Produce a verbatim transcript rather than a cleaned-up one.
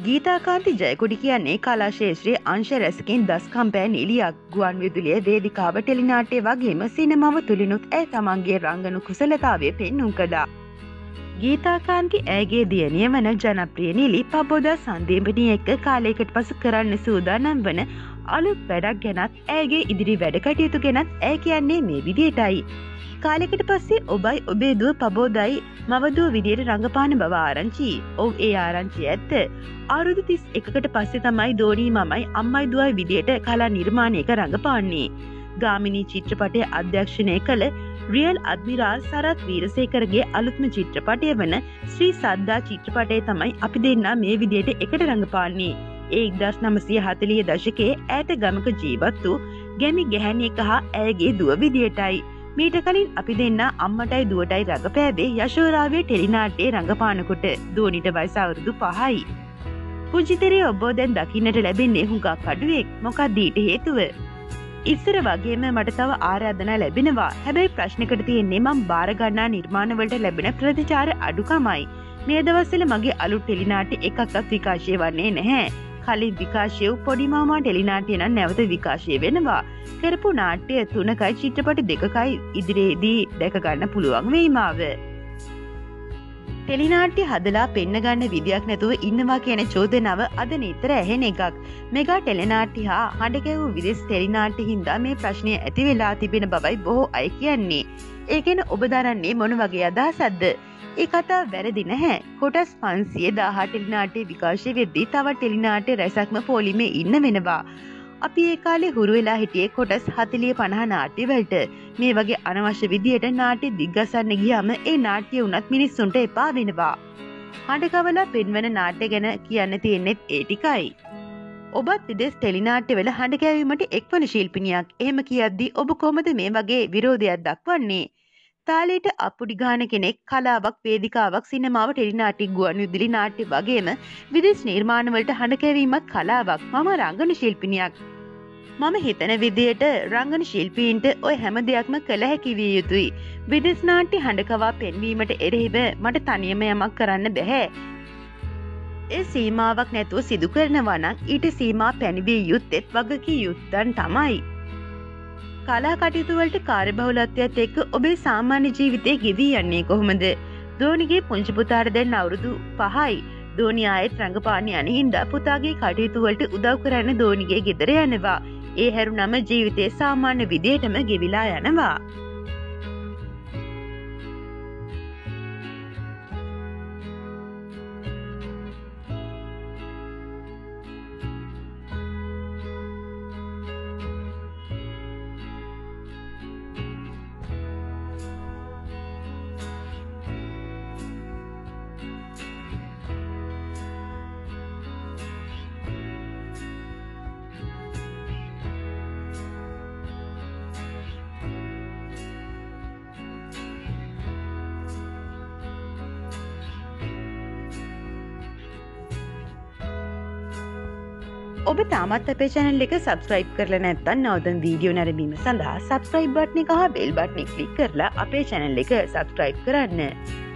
ගීතාකාන්ති ජයකොඩි කියන්නේ කලා ශේෂ්ත්‍රයේ අංශ රැසකින් දස්කම් පෑ නිලියක්. ගුවන් විදුලියේ වේදිකාව ටෙලිනාට්‍ය වගේම සිනමාව තුලිනුත් ඇය තමන්ගේ රංගන කුසලතාවය පෙන්නුම් කළා. ගීතාකාන්ති ඇයගේ දියණිය වන ජනප්‍රිය නිලි පබෝදා සන්දීපනි එක්ක කාලයකට පසු කරන්න සූදානම් වන අලුත් වැඩක් ගැනත් ඇයගේ ඉදිරි වැඩ කටයුතු ගැනත් ඇය කියන්නේ මේ විදියටයි. කාලෙකට පස්සේ ඔබයි ඔබේ දුව පබෝදයි මවදුව විදියට රඟපාන බව ආරංචි. ඔව් ඒ ආරංචිය ඇත්ත. අවුරුදු තිස් එකකට පස්සේ තමයි දෝනී මමයි අම්මයි දුවයි විදියට කලා නිර්මාණයක රඟපාන්නේ. ගාමිණී චිත්‍රපටය අධ්‍යක්ෂණය කළ රියල් අද්මිරාල් සරත් වීරසේකරගේ අලුත්ම චිත්‍රපටය වන ශ්‍රී සද්දා චිත්‍රපටය තමයි අපි දෙන්නා මේ විදියට එකට රඟපාන්නේ. ඒ එක්දස් නවසිය හතළිහ දශකයේ ඈත ගමක ජීවත් වූ ගැමි ගැහැණියක හා ඇයගේ දුව විදියටයි. මීට කලින් අපි දෙන්න අම්මටයි දුවටයි රඟපෑවේ යශෝරාවේ ටෙලිනාට්‍යයේ රඟපානකොට. දෝනිට වයස අවුරුදු පහයි. පුජිතරේ ඔබ දැන් දකින්නට ලැබෙන්නේ හුඟක් අඩුවෙක්. මොකක්ද ඊට හේතුව? ඉස්සර වගේම මට තව ආරාධනා ලැබෙනවා. හැබැයි ප්‍රශ්නකට තියෙන්නේ මම බාර ගන්නා නිර්මාණ වලට ලැබෙන ප්‍රතිචාර අඩුකමයි. මේ දවස්වල මගේ අලුත් ටෙලිනාට්‍ය එකක්වත් විකාශය වන්නේ නැහැ. කලින් විකාශය වූ පොඩි මාමා ටෙලිනාට්‍ය නම් නැවත විකාශය වෙනවා. කරපු නාට්‍ය තුනකයි චිත්‍රපට දෙකකයි ඉදිරියේදී දැක ගන්න පුළුවන් වෙයි මාව. ටෙලිනාට්‍ය හදලා පෙන්න ගන්න විදියක් නැතුව ඉන්නවා කියන චෝදනාව අද නිතර ඇහෙන එකක්. මෙගා ටෙලිනාට්‍ය හා හඬ ගැවූ විදේශ ටෙලිනාට්‍ය හින්දා මේ ප්‍රශ්නය ඇති වෙලා තිබෙන බවයි බොහෝ අය කියන්නේ. ඒ ගැන ඔබ දරන්නේ මොන වගේ අදහසක්ද? ඒ කතා වැරදි නැහැ. කොටස් පන්සිය දාහ ටෙලිනාට්‍ය විකාශය වෙද්දී තවත් ටෙලිනාට්‍ය රැසක්ම පොලිමේ ඉන්න වෙනවා. අපි ඒ කාලේ හුරු වෙලා හිටියේ කොටස් හතළිහ පනහ නාට්‍ය වලට. මේ වගේ අනවශ්‍ය විදියට නාට්‍ය දිග්ගසන්න ගියාම ඒ නාට්‍ය උනත් මිනිස්සුන්ට එපා වෙනවා. හඬකවලා පෙන්වන නාට්‍ය ගැන කියන්න තියෙන්නේ ඒ ටිකයි. ඔබත් විදේශ ටෙලිනාට්‍ය වල හඬ කැවීමට එක්වන ශිල්පිනියක්. එහෙම කියද්දී ඔබ කොහොමද මේ වගේ විරෝධයක් දක්වන්නේ? තාලේට අපුඩි ගාන කෙනෙක් කලාවක් වේදිකාවක් සිනමාව ටෙලිනාට්‍ය ගුවන් විදුලි නාට්‍ය වගේම විදේශ නිර්මාණ වලට හඬ කැවීමත් කලාවක්. මම රංගන ශිල්පිනියක්. මම හිතන විදියට රංගන ශිල්පීන්ට ඔය හැම දෙයක්ම කළ හැකි විය යුතුයි. විදේශ නාට්‍ය හඬකවා පෙන්වීමට එරෙහිව මට තනියම යමක් කරන්න බැහැ. ඒ සීමාවක් නැතුව සිදු කරනවා නම් ඊට සීමා පැනවිය යුත්තේත් වගකී යුත්තන් තමයි. කලා කටයුතු වලට කාර්යබහුලත්වයත් එක්ක ඔබේ සාමාන්‍ය ජීවිතේ ගෙවී යන්නේ කොහොමද? දෝනිගේ පුංචි පුතාට දැන් අවුරුදු පහයි. දෝනි ආයෙත් රංගපාන්න යන හින්දා පුතාගේ කටයුතු වලට උදව් කරන්න දෝනිගේ ගෙදර යනවා. ඒ හැරුණම ජීවිතේ සාමාන්‍ය විදියටම ගෙවිලා යනවා. ඔබ තාමත් අපේ channel එක subscribe කරලා නැත්නම් නවතම වීඩියෝ නැරඹීම සඳහා subscribe button එක හා bell button එක click කරලා අපේ channel එක subscribe කරන්න.